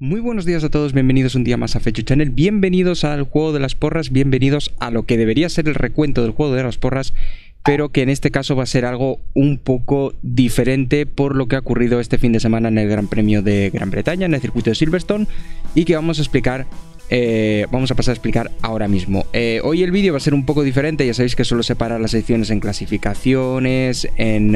Muy buenos días a todos, bienvenidos un día más a Fecho Channel, bienvenidos al juego de las porras, bienvenidos a lo que debería ser el recuento del juego de las porras, pero que en este caso va a ser algo un poco diferente por lo que ha ocurrido este fin de semana en el Gran Premio de Gran Bretaña, en el circuito de Silverstone, y que vamos a explicar. Vamos a pasar a explicar ahora mismo. Hoy el vídeo va a ser un poco diferente, ya sabéis que suelo separar las secciones en clasificaciones, en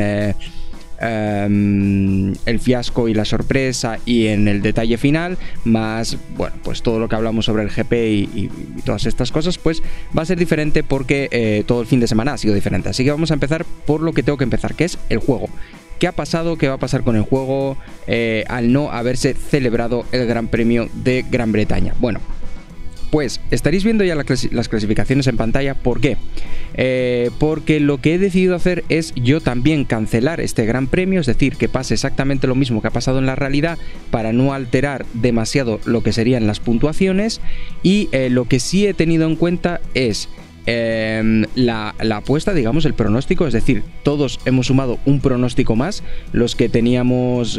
el fiasco y la sorpresa y en el detalle final, más, bueno, pues todo lo que hablamos sobre el GP y todas estas cosas, pues va a ser diferente porque todo el fin de semana ha sido diferente. Así que vamos a empezar por lo que tengo que empezar, que es el juego. ¿Qué ha pasado? ¿Qué va a pasar con el juego al no haberse celebrado el Gran Premio de Gran Bretaña? Bueno, pues estaréis viendo ya las clasificaciones en pantalla. ¿Por qué? Porque lo que he decidido hacer es yo también cancelar este Gran Premio, es decir, que pase exactamente lo mismo que ha pasado en la realidad para no alterar demasiado lo que serían las puntuaciones. Y lo que sí he tenido en cuenta es la apuesta, digamos, el pronóstico, es decir, todos hemos sumado un pronóstico más. Los que tenían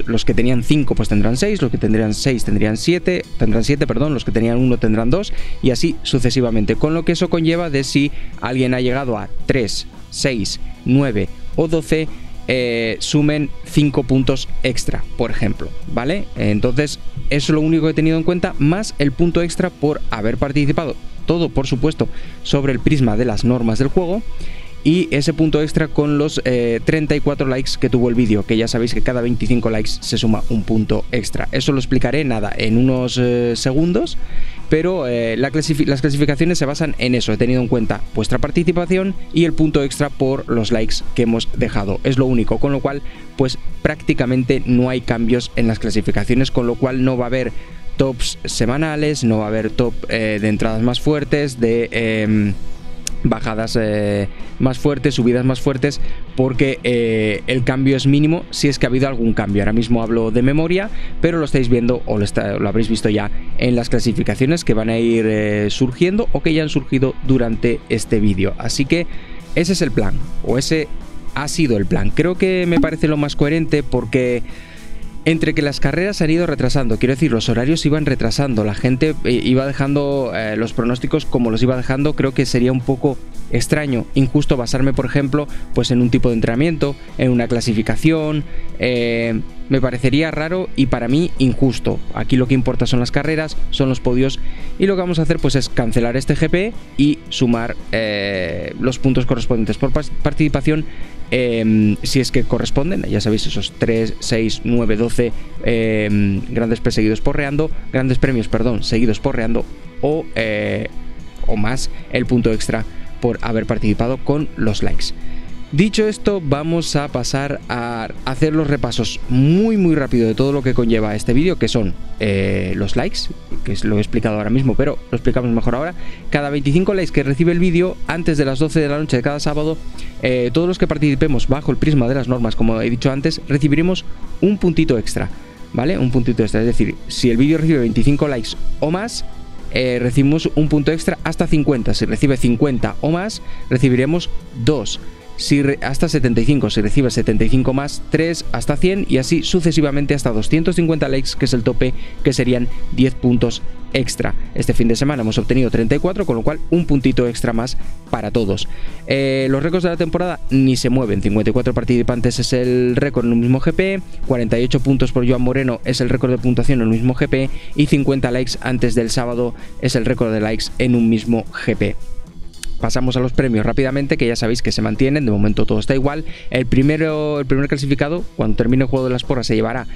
5 pues tendrán 6, los que tendrían 6 tendrán 7, perdón, los que tenían 1 tendrán 2 y así sucesivamente, con lo que eso conlleva de si alguien ha llegado a 3, 6, 9 o 12 sumen 5 puntos extra, por ejemplo, ¿vale? Entonces eso es lo único que he tenido en cuenta, más el punto extra por haber participado. Todo, por supuesto, sobre el prisma de las normas del juego. Y ese punto extra con los 34 likes que tuvo el vídeo, que ya sabéis que cada 25 likes se suma un punto extra. Eso lo explicaré, nada, en unos segundos. Pero las clasificaciones se basan en eso. He tenido en cuenta vuestra participación y el punto extra por los likes que hemos dejado. Es lo único, con lo cual, pues prácticamente no hay cambios en las clasificaciones, con lo cual no va a haber tops semanales, no va a haber top de entradas más fuertes, de bajadas más fuertes, subidas más fuertes, porque el cambio es mínimo si es que ha habido algún cambio. Ahora mismo hablo de memoria, pero lo estáis viendo o lo habréis visto ya en las clasificaciones que van a ir surgiendo o que ya han surgido durante este vídeo. Así que ese es el plan, o ese ha sido el plan. Creo que me parece lo más coherente porque entre que las carreras se han ido retrasando, quiero decir, los horarios se iban retrasando, la gente iba dejando los pronósticos como los iba dejando, creo que sería un poco extraño, injusto basarme, por ejemplo, pues en un tipo de entrenamiento, en una clasificación. Me parecería raro y para mí injusto. Aquí lo que importa son las carreras, son los podios, y lo que vamos a hacer pues es cancelar este GP y sumar los puntos correspondientes por participación, si es que corresponden, ya sabéis, esos 3, 6, 9, 12 grandes premios seguidos porreando o más el punto extra por haber participado con los likes. Dicho esto, vamos a pasar a hacer los repasos muy rápido de todo lo que conlleva este vídeo, que son los likes, que lo he explicado ahora mismo, pero lo explicamos mejor ahora. Cada 25 likes que recibe el vídeo antes de las 12 de la noche de cada sábado, todos los que participemos bajo el prisma de las normas, como he dicho antes, recibiremos un puntito extra, ¿vale? Un puntito extra, es decir, si el vídeo recibe 25 likes o más, recibimos un punto extra hasta 50. Si recibe 50 o más, recibiremos 2. Hasta 75, si recibe 75 más, 3 hasta 100 y así sucesivamente hasta 250 likes, que es el tope, que serían 10 puntos extra. Este fin de semana hemos obtenido 34, con lo cual un puntito extra más para todos. Los récords de la temporada ni se mueven. 54 participantes es el récord en un mismo GP, 48 puntos por Joan Moreno es el récord de puntuación en un mismo GP y 50 likes antes del sábado es el récord de likes en un mismo GP. Pasamos a los premios rápidamente, que ya sabéis que se mantienen, de momento todo está igual. El primer clasificado, cuando termine el juego de las porras, se llevará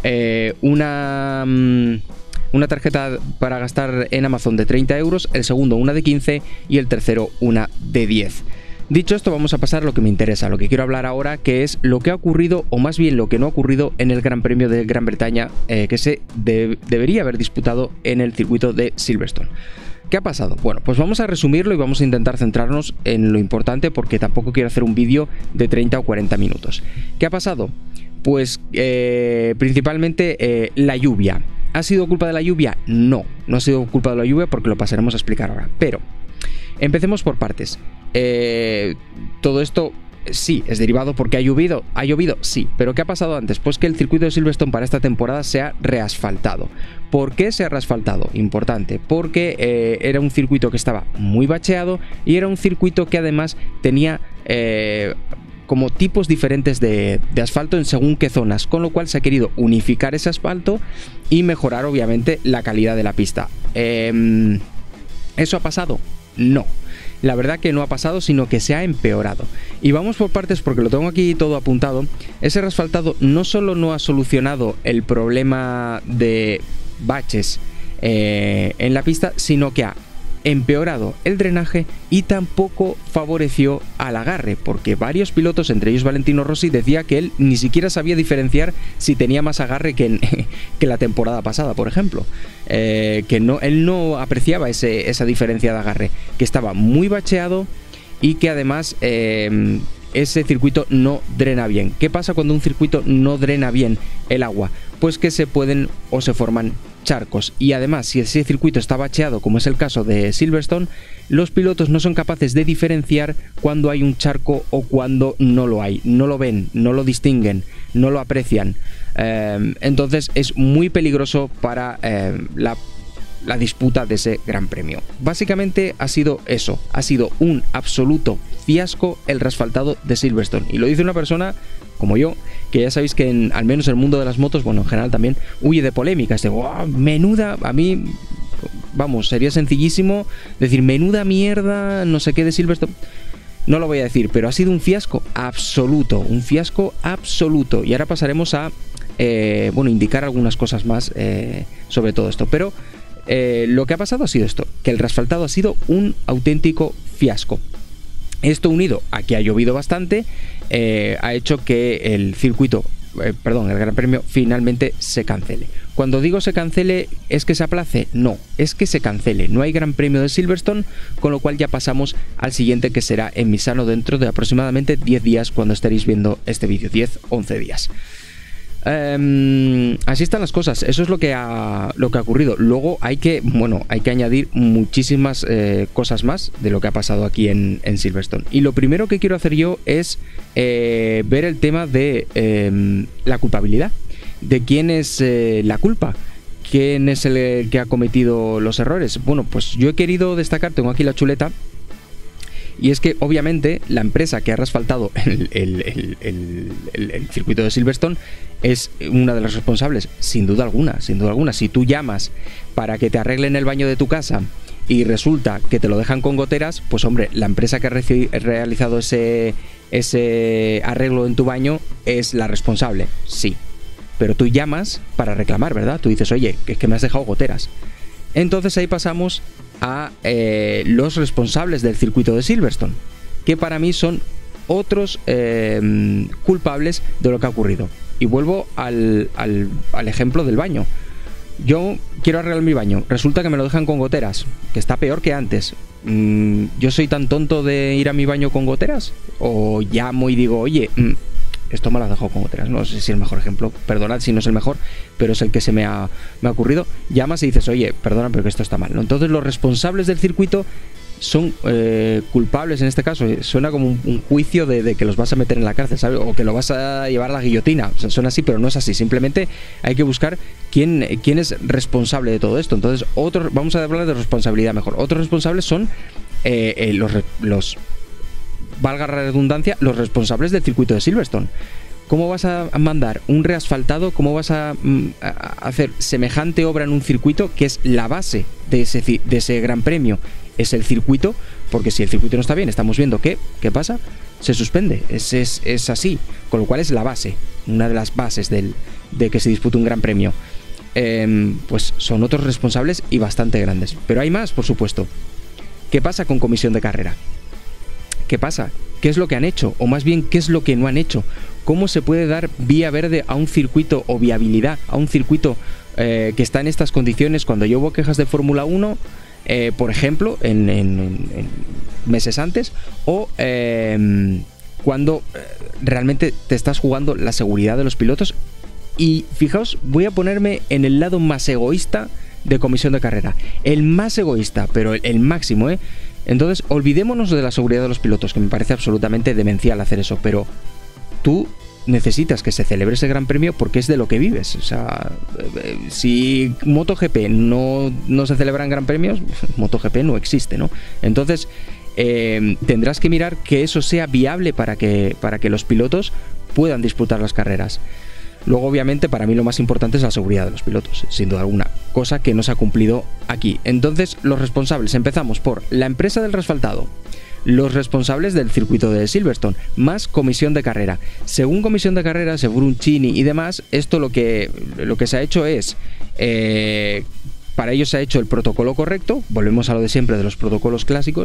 una tarjeta para gastar en Amazon de 30 euros, el segundo una de 15 y el tercero una de 10. Dicho esto, vamos a pasar a lo que me interesa, lo que quiero hablar ahora, que es lo que ha ocurrido, o más bien lo que no ha ocurrido en el Gran Premio de Gran Bretaña, que se debería haber disputado en el circuito de Silverstone. ¿Qué ha pasado? Bueno, pues vamos a resumirlo y vamos a intentar centrarnos en lo importante, porque tampoco quiero hacer un vídeo de 30 o 40 minutos. ¿Qué ha pasado? Pues principalmente la lluvia. ¿Ha sido culpa de la lluvia? No, no ha sido culpa de la lluvia, porque lo pasaremos a explicar ahora. Pero empecemos por partes. Todo esto Sí, es derivado porque ha llovido, sí, pero ¿qué ha pasado antes? Pues que el circuito de Silverstone para esta temporada se ha reasfaltado. ¿Por qué se ha reasfaltado? Importante, porque era un circuito que estaba muy bacheado y era un circuito que además tenía como tipos diferentes de asfalto en según qué zonas, con lo cual se ha querido unificar ese asfalto y mejorar obviamente la calidad de la pista. ¿Eso ha pasado? No. La verdad que no ha pasado, sino que se ha empeorado. Y vamos por partes porque lo tengo aquí todo apuntado. Ese reasfaltado no solo no ha solucionado el problema de baches en la pista, sino que ha empeorado el drenaje y tampoco favoreció al agarre, porque varios pilotos, entre ellos Valentino Rossi, decía que él ni siquiera sabía diferenciar si tenía más agarre que la temporada pasada, por ejemplo. Él no apreciaba esa diferencia de agarre, que estaba muy bacheado y que además ese circuito no drena bien. ¿Qué pasa cuando un circuito no drena bien el agua? Pues que se pueden o se forman charcos, y además si ese circuito está bacheado, como es el caso de Silverstone, los pilotos no son capaces de diferenciar cuando hay un charco o cuando no lo hay, no lo ven, no lo distinguen, no lo aprecian. Entonces es muy peligroso para la disputa de ese gran premio. Básicamente ha sido eso, ha sido un absoluto fiasco el reasfaltado de Silverstone, y lo dice una persona como yo, que ya sabéis que al menos en el mundo de las motos, bueno, en general también, huye de polémicas, de wow, menuda, a mí, vamos, sería sencillísimo decir menuda mierda, no sé qué de Silverstone. No lo voy a decir, pero ha sido un fiasco absoluto, y ahora pasaremos a, indicar algunas cosas más sobre todo esto, pero lo que ha pasado ha sido esto, que el reasfaltado ha sido un auténtico fiasco. Esto unido a que ha llovido bastante, ha hecho que el circuito, el Gran Premio finalmente se cancele. Cuando digo se cancele, ¿es que se aplace? No, es que se cancele. No hay Gran Premio de Silverstone, con lo cual ya pasamos al siguiente, que será en Misano dentro de aproximadamente 10 días cuando estaréis viendo este vídeo, 10-11 días. Así están las cosas, eso es lo que ha ocurrido. Luego hay que añadir muchísimas cosas más de lo que ha pasado aquí en Silverstone. Y lo primero que quiero hacer yo es ver el tema de la culpabilidad, de quién es la culpa, quién es el que ha cometido los errores. Bueno, pues yo he querido destacar, tengo aquí la chuleta, y es que obviamente la empresa que ha reasfaltado el circuito de Silverstone es una de las responsables, sin duda alguna. Si tú llamas para que te arreglen el baño de tu casa y resulta que te lo dejan con goteras, pues hombre, la empresa que ha realizado ese arreglo en tu baño es la responsable, sí. Pero tú llamas para reclamar, ¿verdad? Tú dices, oye, que es que me has dejado goteras. Entonces ahí pasamos a los responsables del circuito de Silverstone, que para mí son otros culpables de lo que ha ocurrido. Y vuelvo al ejemplo del baño. Yo quiero arreglar mi baño, resulta que me lo dejan con goteras, que está peor que antes. ¿Yo soy tan tonto de ir a mi baño con goteras? ¿O llamo y digo, oye, esto me lo has dejado con goteras? No sé si es el mejor ejemplo, perdonad si no es el mejor, pero es el que se me ha ocurrido. Llamas y dices, oye, perdona, pero que esto está mal, ¿no? Entonces los responsables del circuito son culpables en este caso. Suena como un juicio de que los vas a meter en la cárcel, ¿sabes? O que lo vas a llevar a la guillotina. O sea, suena así, pero no es así. Simplemente hay que buscar quién es responsable de todo esto. Entonces, vamos a hablar de responsabilidad mejor. Otros responsables son los valga la redundancia, los responsables del circuito de Silverstone. ¿Cómo vas a mandar un reasfaltado? ¿Cómo vas a hacer semejante obra en un circuito que es la base de ese gran premio? Es el circuito, porque si el circuito no está bien, estamos viendo que, ¿qué pasa? Se suspende, es así, con lo cual es la base, una de las bases de que se dispute un gran premio. Pues son otros responsables y bastante grandes, pero hay más, por supuesto. ¿Qué pasa con comisión de carrera? ¿Qué pasa? ¿Qué es lo que han hecho? O más bien, ¿qué es lo que no han hecho? ¿Cómo se puede dar vía verde a un circuito o viabilidad a un circuito que está en estas condiciones cuando yo hubo quejas de Fórmula 1? Por ejemplo, en meses antes, o cuando realmente te estás jugando la seguridad de los pilotos. Y fijaos, voy a ponerme en el lado más egoísta de comisión de carrera, el más egoísta, pero el máximo, Entonces, olvidémonos de la seguridad de los pilotos, que me parece absolutamente demencial hacer eso, pero tú necesitas que se celebre ese gran premio porque es de lo que vives. O sea, si MotoGP no se celebran gran premios, MotoGP no existe, ¿no? Entonces, tendrás que mirar que eso sea viable para que los pilotos puedan disputar las carreras. Luego, obviamente, para mí lo más importante es la seguridad de los pilotos, sin duda alguna, cosa que no se ha cumplido aquí. Entonces, los responsables, empezamos por la empresa del resfaltado, los responsables del circuito de Silverstone, más comisión de carrera. Según comisión de carrera, según Uncini y demás, esto lo que se ha hecho es, para ellos se ha hecho el protocolo correcto, volvemos a lo de siempre de los protocolos clásicos,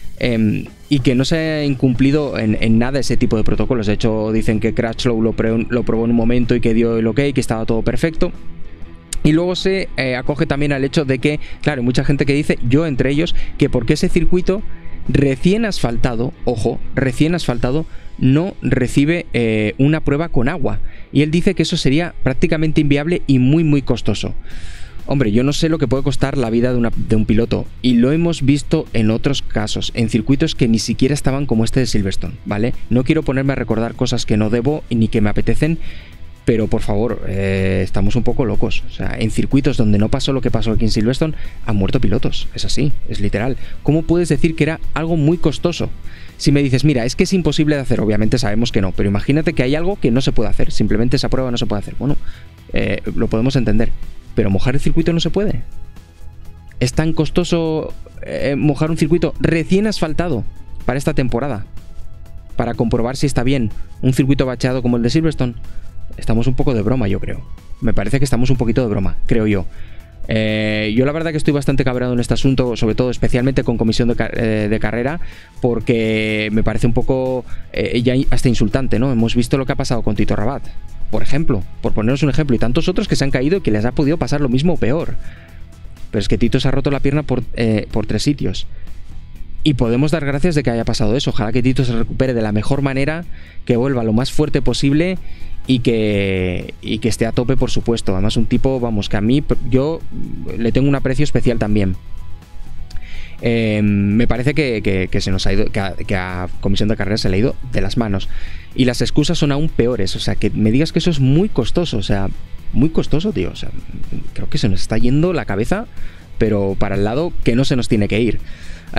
y que no se ha incumplido en nada ese tipo de protocolos. De hecho, dicen que Crutchlow lo probó en un momento y que dio el ok, que estaba todo perfecto. Y luego se acoge también al hecho de que, claro, hay mucha gente que dice, yo entre ellos, que porque ese circuito recién asfaltado, ojo, recién asfaltado, no recibe una prueba con agua. Y él dice que eso sería prácticamente inviable y muy muy costoso. Hombre, yo no sé lo que puede costar la vida de un piloto, y lo hemos visto en otros casos, en circuitos que ni siquiera estaban como este de Silverstone, ¿vale? No quiero ponerme a recordar cosas que no debo ni que me apetecen, pero por favor, estamos un poco locos. O sea, en circuitos donde no pasó lo que pasó aquí en Silverstone, han muerto pilotos, es así, es literal. ¿Cómo puedes decir que era algo muy costoso? Si me dices, mira, es que es imposible de hacer, obviamente sabemos que no, pero imagínate que hay algo que no se puede hacer, simplemente esa prueba no se puede hacer. Bueno, lo podemos entender. Pero mojar el circuito no se puede. Es tan costoso mojar un circuito recién asfaltado para esta temporada, para comprobar si está bien un circuito bacheado como el de Silverstone. Estamos un poco de broma, yo creo. Me parece que estamos un poquito de broma, creo yo. Yo la verdad que estoy bastante cabreado en este asunto, sobre todo especialmente con comisión de carrera, porque me parece un poco ya hasta insultante, ¿no? Hemos visto lo que ha pasado con Tito Rabat, por ejemplo, por poneros un ejemplo, y tantos otros que se han caído y que les ha podido pasar lo mismo o peor. Pero es que Tito se ha roto la pierna por 3 sitios. Y podemos dar gracias de que haya pasado eso. Ojalá que Tito se recupere de la mejor manera, que vuelva lo más fuerte posible y que esté a tope, por supuesto. Además, un tipo, vamos, que a mí, yo le tengo un aprecio especial también. Me parece que se nos ha ido, que a comisión de carreras se le ha ido de las manos. Y las excusas son aún peores. O sea, que me digas que eso es muy costoso. O sea, muy costoso, tío. O sea, creo que se nos está yendo la cabeza, pero para el lado que no se nos tiene que ir.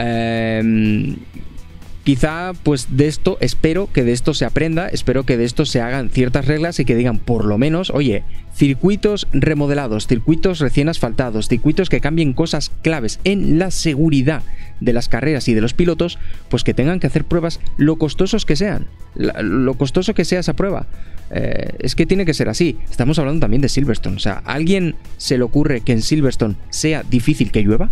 Quizá, pues de esto, espero que de esto se aprenda, espero que de esto se hagan ciertas reglas y que digan, por lo menos, oye, circuitos remodelados, circuitos recién asfaltados, circuitos que cambien cosas claves en la seguridad de las carreras y de los pilotos, pues que tengan que hacer pruebas lo costosos que sean, lo costoso que sea esa prueba. Es que tiene que ser así. Estamos hablando también de Silverstone. O sea, ¿a alguien se le ocurre que en Silverstone sea difícil que llueva?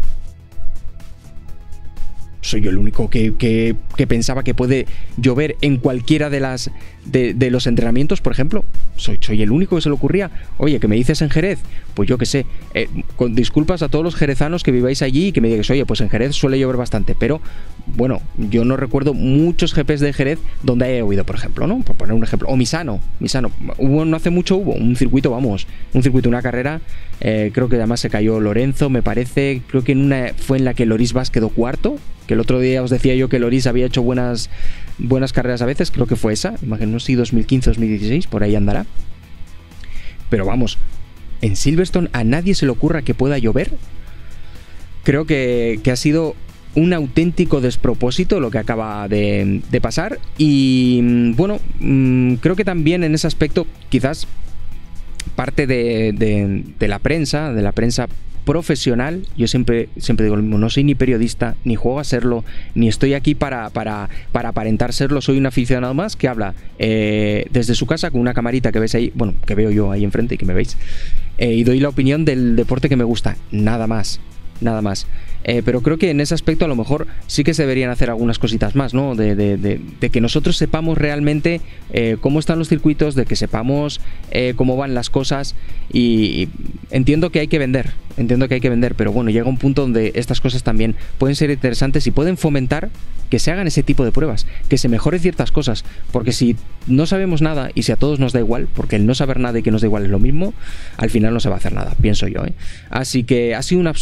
¿Soy yo el único que pensaba que puede llover en cualquiera de los entrenamientos, por ejemplo? ¿Soy el único que se le ocurría? Oye, ¿que me dices en Jerez? Pues yo qué sé, con disculpas a todos los jerezanos que viváis allí y que me digáis, oye, pues en Jerez suele llover bastante, pero bueno, yo no recuerdo muchos GPs de Jerez donde haya llovido, por ejemplo, ¿no? Por poner un ejemplo. O Misano, no hace mucho hubo un circuito, una carrera, creo que además se cayó Lorenzo, me parece, creo que fue en la que Loris Bas quedó cuarto, que el otro día os decía yo que Loris había hecho buenas carreras a veces, creo que fue esa, imagino si 2015, 2016, por ahí andará. Pero vamos, en Silverstone a nadie se le ocurra que pueda llover. Creo que ha sido un auténtico despropósito lo que acaba de pasar. Y bueno, creo que también en ese aspecto quizás parte de la prensa profesional, yo siempre digo lo mismo, no soy ni periodista, ni juego a serlo, ni estoy aquí para aparentar serlo, soy un aficionado más que habla desde su casa con una camarita que ves ahí, bueno, que veo yo ahí enfrente y que me veis, y doy la opinión del deporte que me gusta, nada más. Pero creo que en ese aspecto a lo mejor sí que se deberían hacer algunas cositas más, ¿no? De que nosotros sepamos realmente cómo están los circuitos, de que sepamos cómo van las cosas, y entiendo que hay que vender, pero bueno, llega un punto donde estas cosas también pueden ser interesantes y pueden fomentar que se hagan ese tipo de pruebas, que se mejoren ciertas cosas, porque si no sabemos nada y si a todos nos da igual, porque el no saber nada y que nos da igual es lo mismo, al final no se va a hacer nada, pienso yo, ¿eh? Así que ha sido un absoluto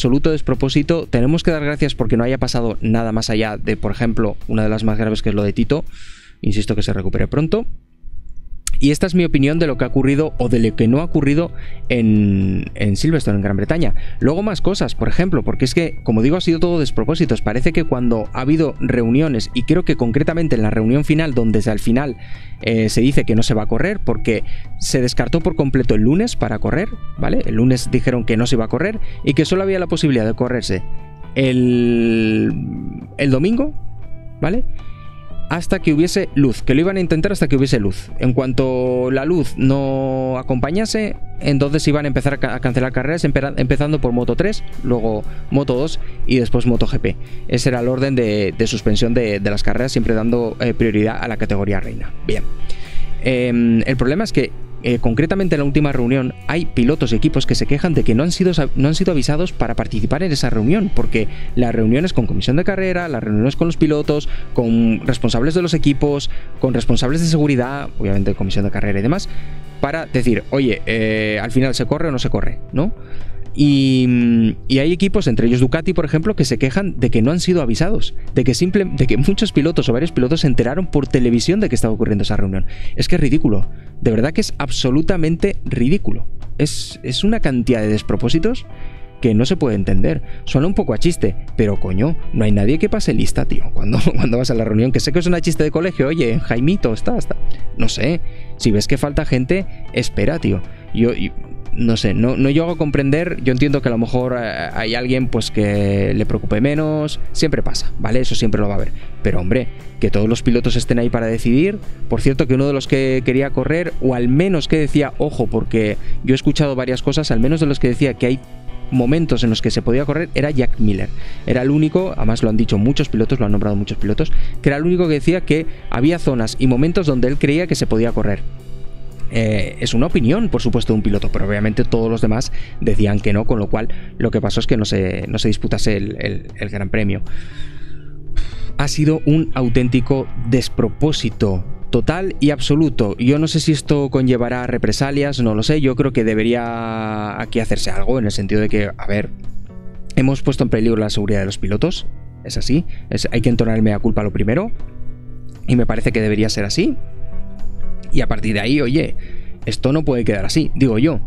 despropósito. Tenemos que dar gracias porque no haya pasado nada más allá de, por ejemplo, una de las más graves, que es lo de Tito. Insisto que se recupere pronto. Y esta es mi opinión de lo que ha ocurrido o de lo que no ha ocurrido en Silverstone, en Gran Bretaña. Luego más cosas, por ejemplo, porque es que, como digo, ha sido todo despropósitos. Parece que cuando ha habido reuniones, y creo que concretamente en la reunión final, donde al final se dice que no se va a correr, porque se descartó por completo el lunes para correr, ¿vale? El lunes dijeron que no se iba a correr y que solo había la posibilidad de correrse el domingo, ¿vale? Hasta que hubiese luz, que lo iban a intentar hasta que hubiese luz. En cuanto la luz no acompañase, entonces iban a empezar a cancelar carreras, empezando por Moto 3, luego Moto 2 y después MotoGP. Ese era el orden de suspensión de las carreras, siempre dando prioridad a la categoría reina. Bien, el problema es que concretamente en la última reunión hay pilotos y equipos que se quejan de que no han sido avisados para participar en esa reunión, porque las reuniones con comisión de carrera, las reuniones con los pilotos, con responsables de los equipos, con responsables de seguridad, obviamente comisión de carrera y demás, para decir, oye, al final se corre o no se corre, ¿no? Y hay equipos, entre ellos Ducati, por ejemplo, que se quejan de que no han sido avisados, de que muchos pilotos o varios pilotos se enteraron por televisión de que estaba ocurriendo esa reunión. Es que es ridículo, de verdad que es absolutamente ridículo. Es una cantidad de despropósitos que no se puede entender. Suena un poco a chiste, pero coño, no hay nadie que pase lista, tío, cuando vas a la reunión, que sé que es una chiste de colegio, oye, Jaimito, está. No sé, si ves que falta gente, espera, tío. Yo no sé, no llego a comprender. Yo entiendo que a lo mejor hay alguien pues que le preocupe menos, siempre pasa, ¿vale? Eso siempre lo va a haber, pero hombre, que todos los pilotos estén ahí para decidir. Por cierto, que uno de los que quería correr, o al menos que decía, ojo, porque yo he escuchado varias cosas, al menos de los que decía que hay momentos en los que se podía correr, era Jack Miller. Era el único, además lo han dicho muchos pilotos, lo han nombrado muchos pilotos, que era el único que decía que había zonas y momentos donde él creía que se podía correr. Es una opinión, por supuesto, de un piloto, pero obviamente todos los demás decían que no, con lo cual lo que pasó es que no se disputase el Gran Premio. Ha sido un auténtico despropósito total y absoluto. Yo no sé si esto conllevará represalias, no lo sé. Yo creo que debería aquí hacerse algo, en el sentido de que, a ver, hemos puesto en peligro la seguridad de los pilotos, es así, hay que entonar el mea culpa lo primero, y me parece que debería ser así. Y a partir de ahí, oye, esto no puede quedar así, digo yo.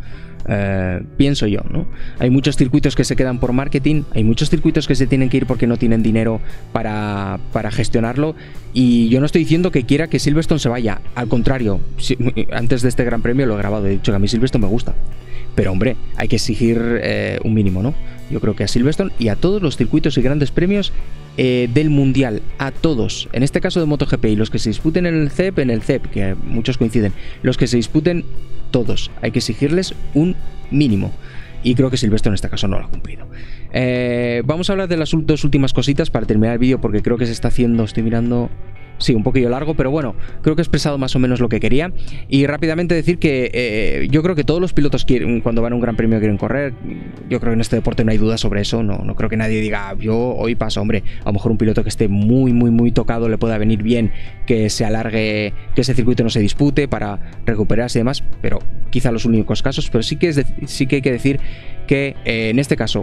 Pienso yo, ¿no? Hay muchos circuitos que se quedan por marketing, hay muchos circuitos que se tienen que ir porque no tienen dinero para gestionarlo, y yo no estoy diciendo que quiera que Silverstone se vaya, al contrario, antes de este Gran Premio lo he grabado, he dicho que a mí Silverstone me gusta, pero hombre, hay que exigir un mínimo, ¿no? Yo creo que a Silverstone y a todos los circuitos y grandes premios del Mundial, a todos, en este caso de MotoGP, y los que se disputen en el CEP, que muchos coinciden, los que se disputen todos, hay que exigirles un mínimo, y creo que Silverstone en este caso no lo ha cumplido. Vamos a hablar de las dos últimas cositas para terminar el vídeo, porque creo que se está haciendo, estoy mirando, sí, un poquillo largo, pero bueno, creo que he expresado más o menos lo que quería. Y rápidamente decir que yo creo que todos los pilotos quieren, cuando van a un Gran Premio quieren correr. Yo creo que en este deporte no hay duda sobre eso, no creo que nadie diga, yo hoy paso, hombre, a lo mejor un piloto que esté muy tocado le pueda venir bien que se alargue, que ese circuito no se dispute para recuperarse y demás, pero quizá los únicos casos. Pero sí que hay que decir que en este caso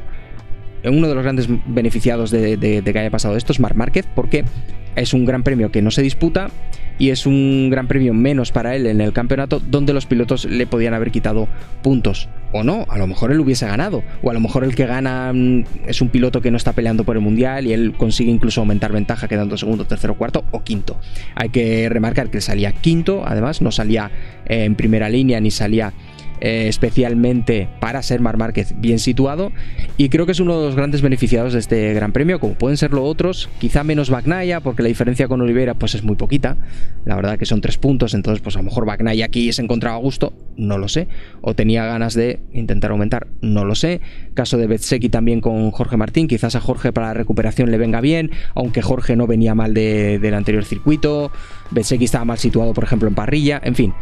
uno de los grandes beneficiados de que haya pasado esto es Marc Márquez, porque es un gran premio que no se disputa y es un gran premio menos para él en el campeonato, donde los pilotos le podían haber quitado puntos. O no, a lo mejor él hubiese ganado, o a lo mejor el que gana es un piloto que no está peleando por el mundial y él consigue incluso aumentar ventaja quedando segundo, tercero, cuarto o quinto. Hay que remarcar que salía quinto, además no salía en primera línea ni salía especialmente para ser Marc Márquez bien situado, y creo que es uno de los grandes beneficiados de este Gran Premio, como pueden serlo otros, quizá menos Bagnaia, porque la diferencia con Oliveira pues es muy poquita, la verdad que son 3 puntos, entonces pues a lo mejor Bagnaia aquí se encontraba a gusto, no lo sé, o tenía ganas de intentar aumentar, no lo sé. Caso de Bezzecchi también con Jorge Martín, quizás a Jorge para la recuperación le venga bien, aunque Jorge no venía mal del anterior circuito, Bezzecchi estaba mal situado por ejemplo en parrilla, en fin.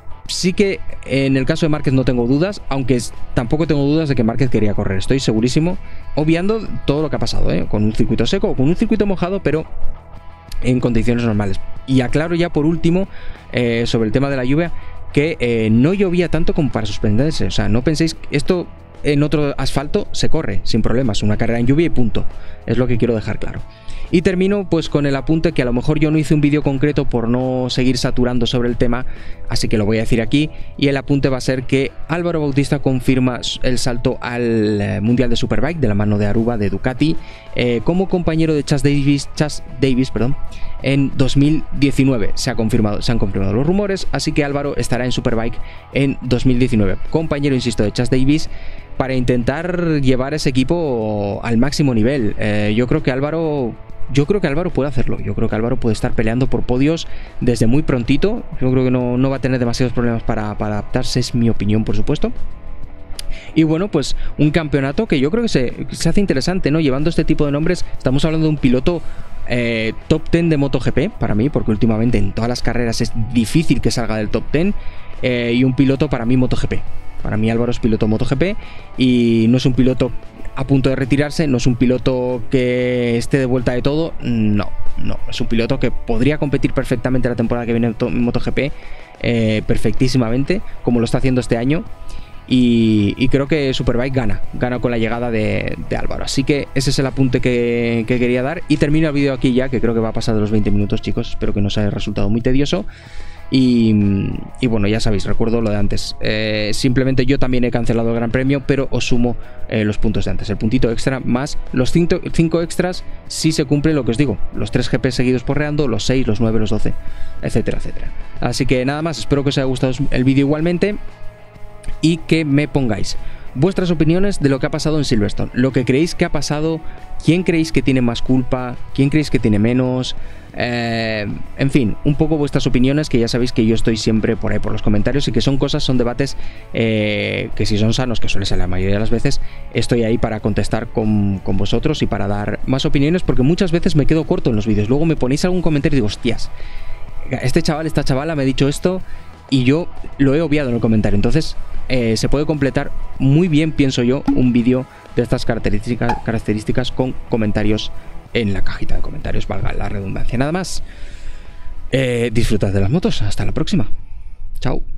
Sí que en el caso de Márquez no tengo dudas, aunque tampoco tengo dudas de que Márquez quería correr, estoy segurísimo, obviando todo lo que ha pasado, con un circuito seco o con un circuito mojado, pero en condiciones normales. Y aclaro ya por último sobre el tema de la lluvia, que no llovía tanto como para suspenderse, o sea, no penséis, esto en otro asfalto se corre sin problemas, una carrera en lluvia y punto. Es lo que quiero dejar claro. Y termino pues con el apunte que a lo mejor yo no hice un vídeo concreto por no seguir saturando sobre el tema, así que lo voy a decir aquí, y el apunte va a ser que Álvaro Bautista confirma el salto al Mundial de Superbike de la mano de Aruba de Ducati como compañero de Chas Davis, en 2019. Se han confirmado los rumores, así que Álvaro estará en Superbike en 2019, compañero, insisto, de Chas Davis, para intentar llevar ese equipo al máximo nivel. Yo creo que Álvaro puede hacerlo. Yo creo que Álvaro puede estar peleando por podios desde muy prontito. Yo creo que no va a tener demasiados problemas para adaptarse, es mi opinión, por supuesto. Y bueno, pues un campeonato que yo creo que se hace interesante, ¿no? Llevando este tipo de nombres, estamos hablando de un piloto top 10 de MotoGP, para mí, porque últimamente en todas las carreras es difícil que salga del top 10, y un piloto para mí MotoGP. Para mí Álvaro es piloto MotoGP y no es un piloto a punto de retirarse, no es un piloto que esté de vuelta de todo, no, es un piloto que podría competir perfectamente la temporada que viene en MotoGP, perfectísimamente, como lo está haciendo este año, y creo que Superbike gana con la llegada de Álvaro. Así que ese es el apunte que quería dar, y termino el vídeo aquí ya, que creo que va a pasar de los 20 minutos, chicos. Espero que no os haya resultado muy tedioso. Y bueno, ya sabéis, recuerdo lo de antes. Simplemente yo también he cancelado el Gran Premio, pero os sumo los puntos de antes. El puntito extra más los 5 extras si se cumple lo que os digo. Los 3 GP seguidos porreando, los 6, los 9, los 12, etcétera, etcétera. Así que nada más, espero que os haya gustado el vídeo igualmente y que me pongáis vuestras opiniones de lo que ha pasado en Silverstone, lo que creéis que ha pasado, quién creéis que tiene más culpa, quién creéis que tiene menos, en fin, un poco vuestras opiniones, que ya sabéis que yo estoy siempre por ahí por los comentarios, y que son debates que si son sanos, que suele ser la mayoría de las veces, estoy ahí para contestar con vosotros y para dar más opiniones, porque muchas veces me quedo corto en los vídeos. Luego me ponéis algún comentario y digo, hostias, este chaval, esta chavala me ha dicho esto y yo lo he obviado en el comentario. Entonces se puede completar muy bien, pienso yo, un vídeo de estas características con comentarios en la cajita de comentarios, valga la redundancia. Nada más, disfrutad de las motos, hasta la próxima, chao.